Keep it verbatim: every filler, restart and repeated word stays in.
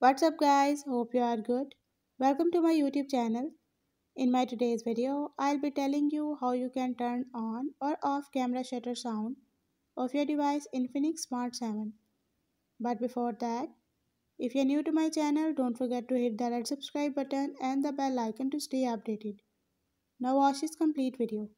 What's up guys? Hope you are good. Welcome to my YouTube channel. In my today's video, I'll be telling you how you can turn on or off camera shutter sound of your device Infinix Smart seven. But before that, if you're new to my channel, don't forget to hit that red subscribe button and the bell icon to stay updated. Now watch this complete video.